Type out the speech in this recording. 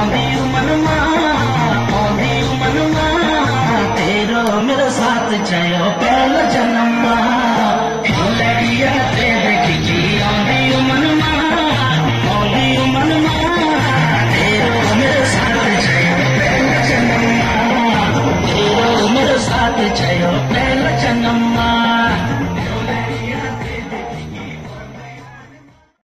तेरो मेरे साथ चयो पहला जन्म लगिया ते देखी आंधी मनमा तेरो मेरे साथ चयो पहला जन्म तेरो मेरे साथ चयो